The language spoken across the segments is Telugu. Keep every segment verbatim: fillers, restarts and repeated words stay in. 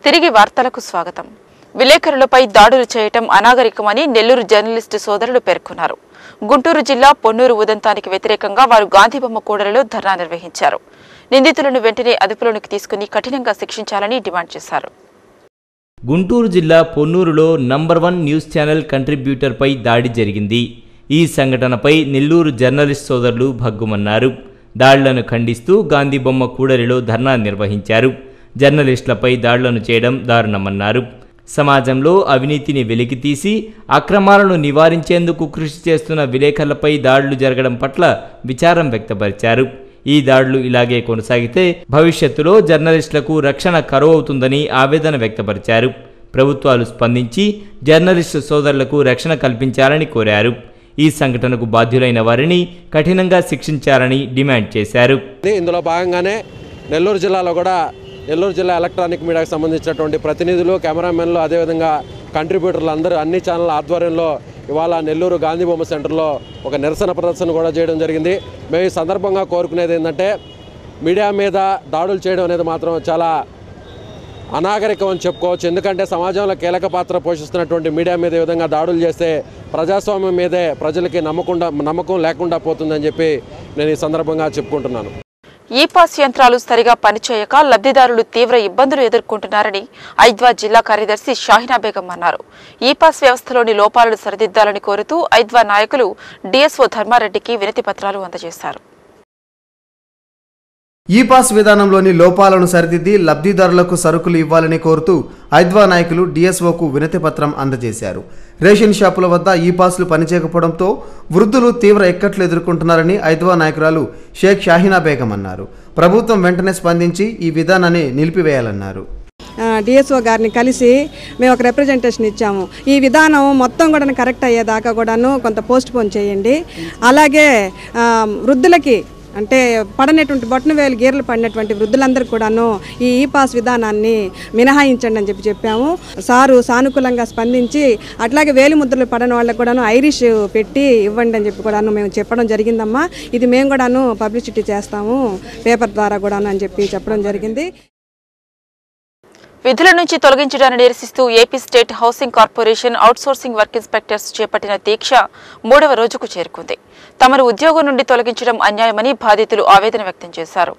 తిరిగి వార్తలకు స్వాగతం. విలేకరులపై దాడులు చేయటం అనాగరికమని నెల్లూరు జర్నలిస్టు సోదరులు పేర్కొన్నారు. గుంటూరు జిల్లా పొన్నూరు ఉదంతానికి వ్యతిరేకంగా వారు గాంధీబొమ్మ కూడలిలో ధర్నా నిర్వహించారు. నిందితులను వెంటనే అదుపులోకి తీసుకుని కఠినంగా శిక్షించాలని డిమాండ్ చేశారు. గుంటూరు జిల్లా పొన్నూరులో నంబర్ వన్ న్యూస్ ఛానల్ కంట్రిబ్యూటర్పై దాడి జరిగింది. ఈ సంఘటనపై నెల్లూరు జర్నలిస్ట్ సోదరులు భగ్గుమన్నారు. దాడులను ఖండిస్తూ గాంధీబొమ్మ కూడలిలో ధర్నా నిర్వహించారు. జర్నలిస్టులపై దాడులను చేయడం దారుణమన్నారు. సమాజంలో అవినీతిని వెలికితీసి అక్రమాలను నివారించేందుకు కృషి చేస్తున్న విలేకరులపై దాడులు జరగడం పట్ల విచారం వ్యక్తపరిచారు. ఈ దాడులు ఇలాగే కొనసాగితే భవిష్యత్తులో జర్నలిస్టులకు రక్షణ కరువవుతుందని ఆవేదన వ్యక్తపరిచారు. ప్రభుత్వాలు స్పందించి జర్నలిస్టు సోదరులకు రక్షణ కల్పించాలని కోరారు. ఈ సంఘటనకు బాధ్యులైన వారిని కఠినంగా శిక్షించాలని డిమాండ్ చేశారు. ఇందులో భాగంగానే నెల్లూరు జిల్లాలో కూడా నెల్లూరు జిల్లా ఎలక్ట్రానిక్ మీడియాకు సంబంధించినటువంటి ప్రతినిధులు, కెమెరామెన్లు, అదేవిధంగా కంట్రిబ్యూటర్లు అందరూ అన్ని ఛానళ్ళ ఆధ్వర్యంలో ఇవాళ నెల్లూరు గాంధీబొమ్మ సెంటర్లో ఒక నిరసన ప్రదర్శన కూడా చేయడం జరిగింది. మేము ఈ సందర్భంగా కోరుకునేది ఏంటంటే మీడియా మీద దాడులు చేయడం అనేది మాత్రం చాలా అనాగరికం అని చెప్పుకోవచ్చు. ఎందుకంటే సమాజంలో కీలక పాత్ర పోషిస్తున్నటువంటి మీడియా మీద ఈ విధంగా దాడులు చేస్తే ప్రజాస్వామ్యం మీదే ప్రజలకి నమ్మకుండా నమ్మకం లేకుండా పోతుందని చెప్పి నేను ఈ సందర్భంగా చెప్పుకుంటున్నాను. ఈ పాస్ యంత్రాలు సరిగా పనిచేయక లబ్ధిదారులు తీవ్ర ఇబ్బందులు ఎదుర్కొంటున్నారని ఐద్వా జిల్లా కార్యదర్శి షాహినా బేగం అన్నారు. ఈ పాస్ వ్యవస్థలోని లోపాలను సరిదిద్దాలని కోరుతూ ఐద్వా నాయకులు డిఎస్ఓ ధర్మారెడ్డికి వినతి పత్రాలు అందజేశారు. ఈ పాస్ విధానంలోని లోపాలను సరిదిద్ది లబ్ధిదారులకు సరుకులు ఇవ్వాలని కోరుతూ ఐద్వా నాయకులు డిఎస్ఓకు వినతి పత్రం అందజేశారు. రేషన్ షాపుల వద్ద ఈ పాస్లు పనిచేయకపోవడంతో వృద్ధులు తీవ్ర ఇక్కట్లు ఎదుర్కొంటున్నారని ఐద్వా నాయకురాలు షేక్ షాహినా బేగం అన్నారు. ప్రభుత్వం వెంటనే స్పందించి ఈ విధానాన్ని నిలిపివేయాలన్నారు. డిఎస్ఓ గారిని కలిసి మేము ఒక రిప్రజెంటేషన్ ఇచ్చాము. ఈ విధానం మొత్తం కూడా కరెక్ట్ అయ్యేదాకా కూడాను కొంత పోస్ట్ పోన్ చేయండి. అలాగే వృద్ధులకి అంటే పడనటువంటి బొట్టన వేలు గీరలు పడినటువంటి వృద్ధులందరూ కూడాను ఈ ఈ పాస్ విధానాన్ని మినహాయించండి అని చెప్పి చెప్పాము. సారు సానుకూలంగా స్పందించి అట్లాగే వేలి ముద్రలు పడని వాళ్ళకు కూడాను ఐరిష్ పెట్టి ఇవ్వండి అని చెప్పి కూడాను మేము చెప్పడం జరిగిందమ్మా. ఇది మేము కూడాను పబ్లిసిటీ చేస్తాము పేపర్ ద్వారా కూడాను అని చెప్పి చెప్పడం జరిగింది. విధుల నుంచి తొలగించడాన్ని నిరసిస్తూ AP state housing corporation outsourcing work inspectors చేపట్టిన దీక్ష మూడవ రోజుకు చేరుకుంది. తమను ఉద్యోగం నుండి తొలగించడం అన్యాయమని బాధితులు ఆవేదన వ్యక్తం చేశారు.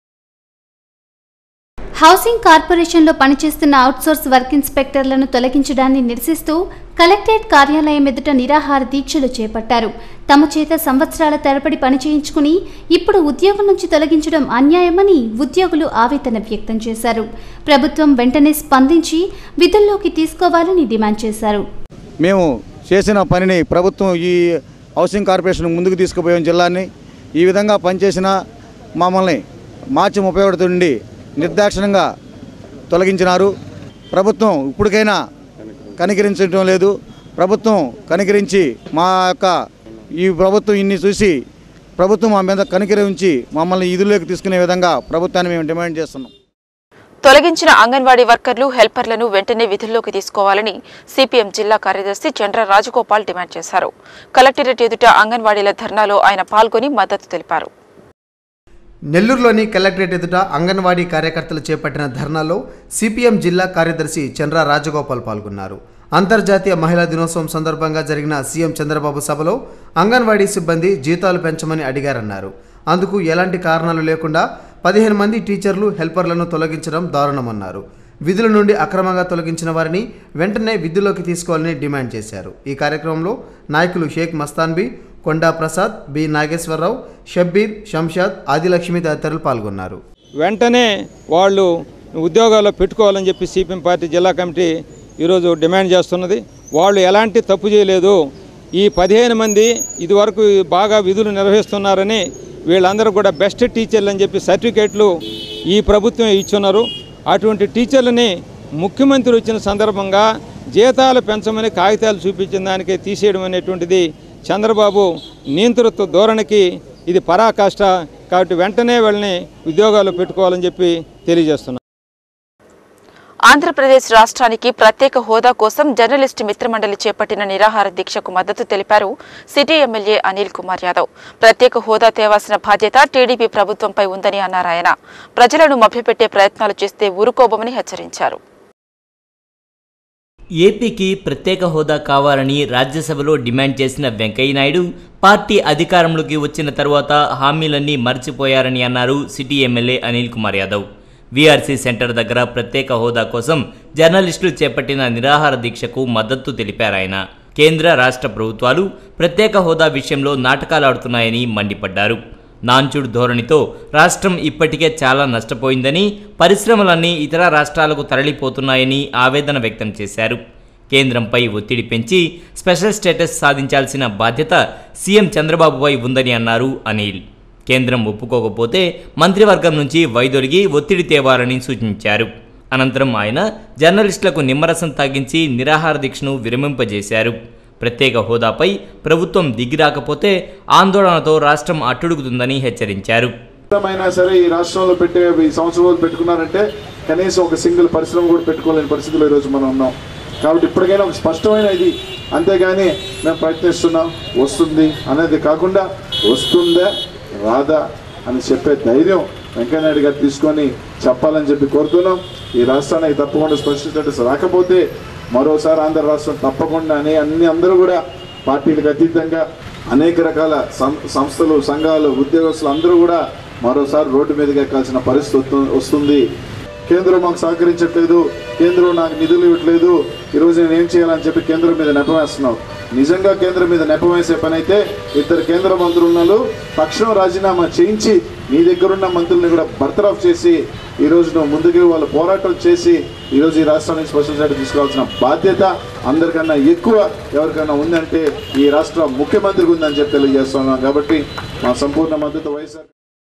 హౌసింగ్ కార్పొరేషన్లో పనిచేస్తున్న అవుట్సోర్స్ వర్క్ ఇన్స్పెక్టర్లను తొలగించడాన్ని నిరసిస్తూ కలెక్టరేట్ కార్యాలయం ఎదుట నిరాహార దీక్షలు చేపట్టారు. తమ చేత సంవత్సరాల తరబడి పని చేయించుకుని ఇప్పుడు ఉద్యోగం నుంచి తొలగించడం అన్యాయమని ఉద్యోగులు ఆవేదన వ్యక్తం చేశారు. ప్రభుత్వం వెంటనే స్పందించి విధుల్లోకి తీసుకోవాలని డిమాండ్ చేశారు. మేము చేసిన పనిని ప్రభుత్వం ఈ హౌసింగ్ కార్పొరేషన్ ముందుకు తీసుకుపోయాం. జిల్లాని ఈ విధంగా పనిచేసిన మమ్మల్ని మార్చి ముప్పై ఒకటి నుండి నిర్దాక్షిణ్యంగా తొలగించినారు. ప్రభుత్వం ఇప్పటికైనా కనికరించడం లేదు. ప్రభుత్వం కనికరించి మా యొక్క ఈ ప్రభుత్వం ఇన్ని చూసి ప్రభుత్వం మా మీద కనికరించి మమ్మల్ని విధుల్లోకి తీసుకునే విధంగా ప్రభుత్వాన్ని మేము డిమాండ్ చేస్తున్నాం. తొలగించిన అంగన్వాడీ వర్కర్లు, హెల్పర్లను వెంటనే విధుల్లోకి తీసుకోవాలని సిపిఎం జిల్లా కార్యదర్శి చంద్ర రాజగోపాల్ డిమాండ్ చేశారు. కలెక్టరేట్ ఎదుట అంగన్వాడీల ధర్నాలో ఆయన పాల్గొని మద్దతు తెలిపారు. నెల్లూరులోని కలెక్టరేట్ ఎదుట అంగన్వాడీ కార్యకర్తలు చేపట్టిన ధర్నాలో సిపిఎం జిల్లా కార్యదర్శి చంద్ర రాజగోపాల్ పాల్గొన్నారు. అంతర్జాతీయ మహిళా దినోత్సవం సందర్భంగా జరిగిన సీఎం చంద్రబాబు సభలో అంగన్వాడీ సిబ్బంది జీతాలు పెంచమని అడిగారన్నారు. అందుకు ఎలాంటి కారణాలు లేకుండా పదిహేను మంది టీచర్లు, హెల్పర్లను తొలగించడం దారుణమన్నారు. విధుల నుండి అక్రమంగా తొలగించిన వారిని వెంటనే విధుల్లోకి తీసుకోవాలని డిమాండ్ చేశారు. ఈ కార్యక్రమంలో నాయకులు షేక్ మస్తాన్బీ, కొండా ప్రసాద్, బి నాగేశ్వరరావు, షబ్బీర్, శంషాద్, ఆదిలక్ష్మి తదితరులు పాల్గొన్నారు. వెంటనే వాళ్ళు ఉద్యోగాల్లో పెట్టుకోవాలని చెప్పి సిపిఎం పార్టీ జిల్లా కమిటీ ఈరోజు డిమాండ్ చేస్తున్నది. వాళ్ళు ఎలాంటి తప్పు చేయలేదు. ఈ పదిహేను మంది ఇదివరకు బాగా విధులు నిర్వహిస్తున్నారని వీళ్ళందరూ కూడా బెస్ట్ టీచర్లు అని చెప్పి సర్టిఫికేట్లు ఈ ప్రభుత్వం ఇచ్చున్నారు. అటువంటి టీచర్లని ముఖ్యమంత్రి వచ్చిన సందర్భంగా జీతాలు పెంచమని కాగితాలు చూపించిన దానికే తీసేయడం అనేటువంటిది చంద్రబాబు నియంతృత్వ ధోరణికి ఇది పరాకాష్ట. కాబట్టి వెంటనే వాళ్ళని ఉద్యోగాలు పెట్టుకోవాలని చెప్పి తెలియజేస్తున్నారు. ఆంధ్రప్రదేశ్ రాష్ట్రానికి ప్రత్యేక హోదా కోసం జర్నలిస్టు మిత్రమండలి చేపట్టిన నిరాహార దీక్షకు మద్దతు తెలిపారు సిటీ ఎమ్మెల్యే అనిల్ కుమార్ యాదవ్. ప్రత్యేక హోదా తేవాల్సిన బాధ్యత టీడీపీ ప్రభుత్వంపై ఉందని అన్నారు ఆయన. ప్రజలను మభ్యపెట్టే ప్రయత్నాలు చేస్తే ఊరుకోబోమని హెచ్చరించారు. ఏపీకి ప్రత్యేక హోదా కావాలని రాజ్యసభలో డిమాండ్ చేసిన వెంకయ్యనాయుడు పార్టీ అధికారంలోకి వచ్చిన తర్వాత హామీలన్నీ మర్చిపోయారని అన్నారు city MLA Anil Kumar Yadav. VRC centre దగ్గర ప్రత్యేక హోదా కోసం జర్నలిస్టులు చేపట్టిన నిరాహార దీక్షకు మద్దతు తెలిపారాయన. కేంద్ర రాష్ట్ర ప్రభుత్వాలు ప్రత్యేక హోదా విషయంలో నాటకాలాడుతున్నాయని మండిపడ్డారు. నాంచుడు ధోరణితో రాష్ట్రం ఇప్పటికే చాలా నష్టపోయిందని, పరిశ్రమలన్నీ ఇతర రాష్ట్రాలకు తరలిపోతున్నాయని ఆవేదన వ్యక్తం చేశారు. కేంద్రంపై ఒత్తిడి పెంచి స్పెషల్ స్టేటస్ సాధించాల్సిన బాధ్యత సీఎం చంద్రబాబుపై ఉందని అన్నారు అనిల్. కేంద్రం ఒప్పుకోకపోతే మంత్రివర్గం నుంచి వైదొలిగి ఒత్తిడి తేవాలని సూచించారు. అనంతరం ఆయన జర్నలిస్టులకు నిమ్మరసం తాగించి నిరాహార దీక్షను విరమింపజేశారు. ప్రత్యేక హోదాపై ప్రభుత్వం దిగిరాకపోతే ఆందోళనతో రాష్ట్రం అట్టుడుగుతుందని హెచ్చరించారు. సరే ఈ రాష్ట్రంలో పెట్టే ఈ సంవత్సరం పెట్టుకున్నారంటే కనీసం ఒక సింగిల్ పరిశ్రమ కూడా పెట్టుకోలేని పరిస్థితిలో ఈరోజు మనం ఉన్నాం. కాబట్టి ఇప్పటికైనా ఒక స్పష్టమైన ఇది, అంతేగాని మేము ప్రయత్నిస్తున్నాం వస్తుంది అనేది కాకుండా వస్తుందా రాదా అని చెప్పే ధైర్యం వెంకయ్యనాయుడు గారు తీసుకొని చెప్పాలని చెప్పి కోరుతున్నాం. ఈ రాష్ట్రానికి తప్పకుండా స్పెషల్ స్టేటస్ రాకపోతే మరోసారి ఆంధ్ర రాష్ట్రం తప్పకుండా అనే అన్ని అందరూ కూడా పార్టీలకు అతీతంగా అనేక రకాల సంస్థలు, సంఘాలు, ఉద్యోగస్తులు అందరూ కూడా మరోసారి రోడ్డు మీదకి ఎక్కాల్సిన పరిస్థితి వస్తుంది. కేంద్రం మాకు సహకరించట్లేదు, కేంద్రం నాకు నిధులు ఇవ్వట్లేదు, ఈరోజు నేను ఏం చేయాలని చెప్పి కేంద్రం మీద నెపం వేస్తున్నావు. నిజంగా కేంద్రం మీద నెపం వేసే పని అయితే ఇద్దరు కేంద్ర మంత్రులను తక్షణం రాజీనామా చేయించి నీ దగ్గరున్న మంత్రుల్ని కూడా బర్తరఫ్ చేసి ఈరోజు నువ్వు ముందుకు వాళ్ళు పోరాటం చేసి ఈరోజు ఈ రాష్ట్రానికి స్పెషల్ స్టేటస్ తీసుకోవాల్సిన బాధ్యత అందరికన్నా ఎక్కువ ఎవరికైనా ఉందంటే ఈ రాష్ట్ర ముఖ్యమంత్రికి ఉందని చెప్పి తెలియజేస్తున్నాం. కాబట్టి మా సంపూర్ణ మద్దతు వైఎస్ఆర్.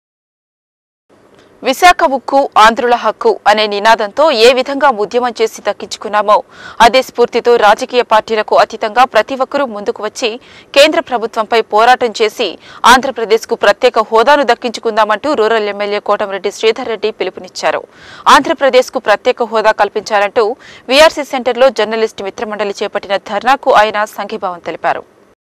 విశాఖ ఉక్కు ఆంధ్రుల హక్కు అనే నినాదంతో ఏ విధంగా ఉద్యమం చేసి దక్కించుకున్నామో అదే స్ఫూర్తితో రాజకీయ పార్టీలకు అతీతంగా ప్రతి ఒక్కరూ ముందుకు వచ్చి కేంద్ర ప్రభుత్వంపై పోరాటం చేసి ఆంధ్రప్రదేశ్కు ప్రత్యేక హోదాను దక్కించుకుందామంటూ రూరల్ ఎమ్మెల్యే కోటమిరెడ్డి శ్రీధర్ రెడ్డి పిలుపునిచ్చారు. ఆంధ్రప్రదేశ్కు ప్రత్యేక హోదా కల్పించాలంటూ వీఆర్సీ సెంటర్లో జర్నలిస్టు మిత్రమండలి చేపట్టిన ధర్నాకు ఆయన సంఘీభావం తెలిపారు.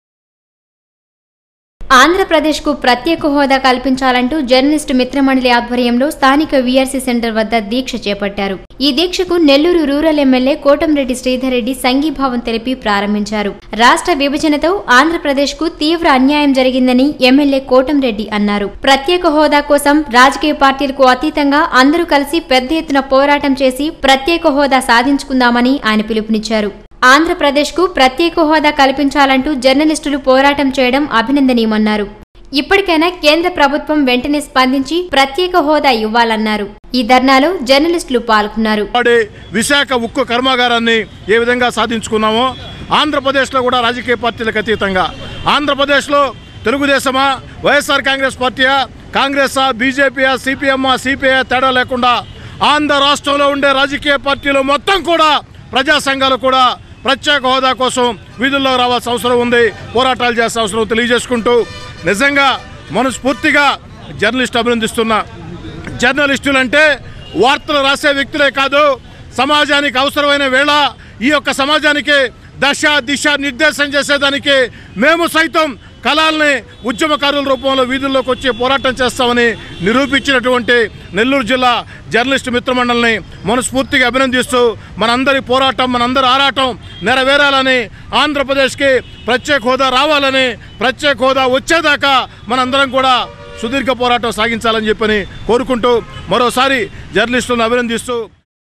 ఆంధ్రప్రదేశ్కు ప్రత్యేక హోదా కల్పించాలంటూ జర్నలిస్టు మిత్రమండలి ఆధ్వర్యంలో స్థానిక వీఆర్సీ సెంటర్ వద్ద దీక్ష చేపట్టారు. ఈ దీక్షకు నెల్లూరు రూరల్ ఎమ్మెల్యే కోటమిరెడ్డి శ్రీధర్ రెడ్డి సంఘీభావం తెలిపి ప్రారంభించారు. రాష్ట్ర విభజనతో ఆంధ్రప్రదేశ్కు తీవ్ర అన్యాయం జరిగిందని ఎమ్మెల్యే కోటమిరెడ్డి అన్నారు. ప్రత్యేక హోదా కోసం రాజకీయ పార్టీలకు అతీతంగా అందరూ కలిసి పెద్ద ఎత్తున పోరాటం చేసి ప్రత్యేక హోదా సాధించుకుందామని ఆయన పిలుపునిచ్చారు. ఆంధ్రప్రదేశ్కు ప్రత్యేక హోదా కల్పించాలంటూ జర్నలిస్టులు పోరాటం చేయడం అభినందనీయమన్నారు. ఇప్పటికైనా కేంద్ర ప్రభుత్వం వెంటనే స్పందించి ప్రత్యేక హోదా ఇవ్వాలన్నారు. ఈ ధర్నాలో జర్నలిస్టులు పాల్గొన్నారు. విశాఖ ఉక్కు కర్మాగారాన్ని ఏ విధంగా సాధించుకున్నామో ఆంధ్రప్రదేశ్లో కూడా రాజకీయ పార్టీలకు అతీతంగా ఆంధ్రప్రదేశ్లో తెలుగుదేశమా, వైఎస్ఆర్ కాంగ్రెస్ పార్టీయా, కాంగ్రెసా, బీజేపీయా, సిపిఎమ్మా, సిపిఐ తేడా లేకుండా ఆంధ్ర రాష్ట్రంలో ఉండే రాజకీయ పార్టీలు మొత్తం కూడా, ప్రజా సంఘాలు కూడా ప్రత్యేక హోదా కోసం వీధుల్లో రావాల్సిన అవసరం ఉంది, పోరాటాలు చేయాల్సిన అవసరం తెలియజేసుకుంటూ నిజంగా మనస్ఫూర్తిగా జర్నలిస్టు అభినందిస్తున్నా. జర్నలిస్టులు అంటే వార్తలు రాసే వ్యక్తులే కాదు, సమాజానికి అవసరమైన వేళ ఈ యొక్క సమాజానికి దశ దిశ నిర్దేశం చేసేదానికి మేము సైతం కళల్ని ఉద్యమకారుల రూపంలో వీధుల్లోకి వచ్చి పోరాటం చేస్తామని నిరూపించినటువంటి నెల్లూరు జిల్లా జర్నలిస్టు మిత్రమండలిని మనస్ఫూర్తిగా అభినందిస్తూ మనందరి పోరాటం, మనందరి ఆరాటం నెరవేరాలని, ఆంధ్రప్రదేశ్కి ప్రత్యేక హోదా రావాలని, ప్రత్యేక హోదా వచ్చేదాకా మనందరం కూడా సుదీర్ఘ పోరాటం సాగించాలని చెప్పని కోరుకుంటూ మరోసారి జర్నలిస్టులను అభినందిస్తూ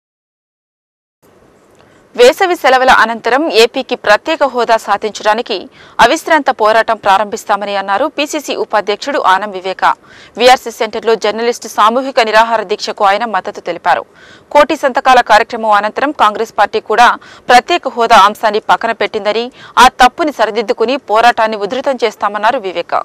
వేసవి సెలవుల అనంతరం ఏపీకి ప్రత్యేక హోదా సాధించడానికి అవిశ్రాంత పోరాటం ప్రారంభిస్తామని అన్నారు పీసీసీ ఉపాధ్యక్షుడు ఆనం వివేక. వీఆర్సీ సెంటర్లో జర్నలిస్టు సామూహిక నిరాహార దీక్షకు ఆయన మద్దతు తెలిపారు. కోటి సంతకాల కార్యక్రమం అనంతరం కాంగ్రెస్ పార్టీ కూడా ప్రత్యేక హోదా అంశాన్ని పక్కన పెట్టిందని, ఆ తప్పుని సరిదిద్దుకుని పోరాటాన్ని ఉధృతం చేస్తామన్నారు వివేక.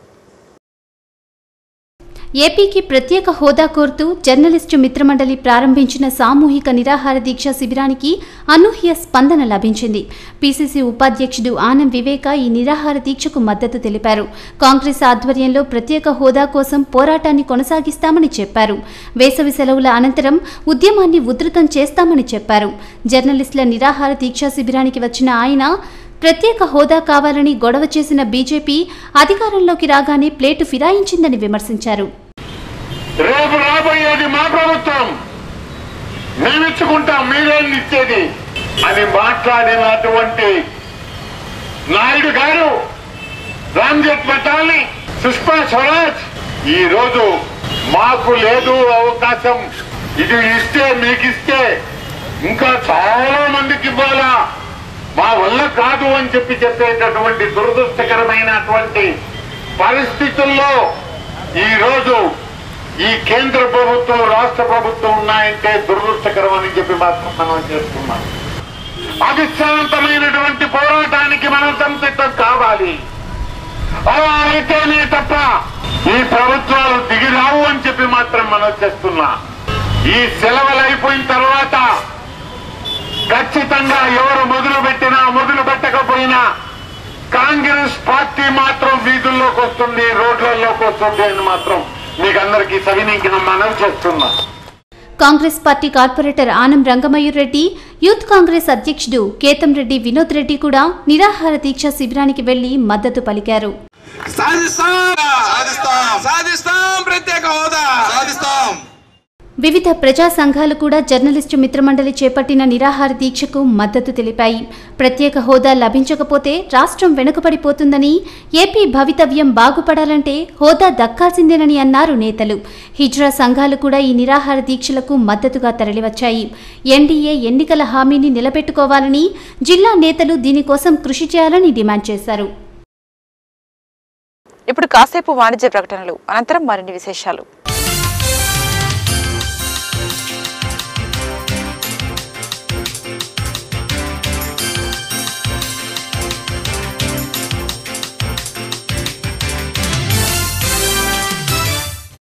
ఏపీకి ప్రత్యేక హోదా కోరుతూ జర్నలిస్టు మిత్రమండలి ప్రారంభించిన సామూహిక నిరాహార దీక్ష శిబిరానికి అనూహ్య స్పందన లభించింది. పీసీసీ ఉపాధ్యక్షుడు ఆనం వివేక ఈ నిరాహార దీక్షకు మద్దతు తెలిపారు. కాంగ్రెస్ ఆధ్వర్యంలో ప్రత్యేక హోదా కోసం పోరాటాన్ని కొనసాగిస్తామని చెప్పారు. వేసవి సెలవుల అనంతరం ఉద్యమాన్ని ఉధృతం చేస్తామని చెప్పారు. జర్నలిస్టుల నిరాహార దీక్ష శిబిరానికి వచ్చిన ఆయన ప్రత్యేక హోదా కావాలని గొడవ చేసిన బీజేపీ అధికారంలోకి రాగానే ప్లేటు ఫిరాయించిందని విమర్శించారు. రేపు రాబోయేది మా ప్రభుత్వం, మేమిచ్చుకుంటాం, మీరేం ఇచ్చేది. అని మాట్లాడినటువంటి నాయుడు గారు, రామ్జెట్ పటాల్ని, సుష్మా స్వరాజ్ ఈ రోజు మాకు లేదు అవకాశం, ఇది ఇస్తే మీకు ఇస్తే ఇంకా చాలా మందికి ఇవ్వాలా, మా వల్ల కాదు అని చెప్పి చెప్పేటటువంటి దురదృష్టకరమైనటువంటి పరిస్థితుల్లో ఈ రోజు ఈ కేంద్ర ప్రభుత్వం రాష్ట్ర ప్రభుత్వం ఉన్నాయంటే దురదృష్టకరం అని చెప్పి మాత్రం మనం చేస్తున్నాం. అవిశ్రాంతమైనటువంటి పోరాటానికి మనం సంసిద్ధం కావాలి. అలా అయితేనే తప్ప ఈ ప్రభుత్వాలు దిగిరావు అని చెప్పి మాత్రం మనం చేస్తున్నా. ఈ సెలవులు అయిపోయిన తర్వాత ఖచ్చితంగా ఎవరు మొదలు పెట్టినా మొదలు పెట్టకపోయినా కాంగ్రెస్ పార్టీ మాత్రం వీధుల్లోకి వస్తుంది, రోడ్లలోకి వస్తుంది అని మాత్రం మీకు అందరికీ సవినీకి మనం చేస్తున్నా. Congress party corporator Anam Rangamayur Reddy, youth Congress అధ్యక్షుడు కేతం రెడ్డి వినోద్ రెడ్డి కూడా నిరాహార దీక్ష శిబిరానికి వెళ్లి మద్దతు పలికారు. వివిధ ప్రజా సంఘాలు కూడా జర్నలిస్టు మిత్రమండలి చేపట్టిన నిరాహార దీక్షకు మద్దతు తెలిపాయి. ప్రత్యేక హోదా లభించకపోతే రాష్ట్రం వెనుకబడిపోతుందని, ఏపీ భవితవ్యం బాగుపడాలంటే హోదా దక్కాల్సిందేనని అన్నారు నేతలు. హిజ్రా సంఘాలు కూడా ఈ నిరాహార దీక్షలకు మద్దతుగా తరలివచ్చాయి. ఎన్డీఏ ఎన్నికల హామీని నిలబెట్టుకోవాలని, జిల్లా నేతలు దీనికోసం కృషి చేయాలని డిమాండ్ చేశారు. ఇప్పుడు కాసేపు వాణిజ్య ప్రకటనలు, అనంతరం మరిన్ని విశేషాలు.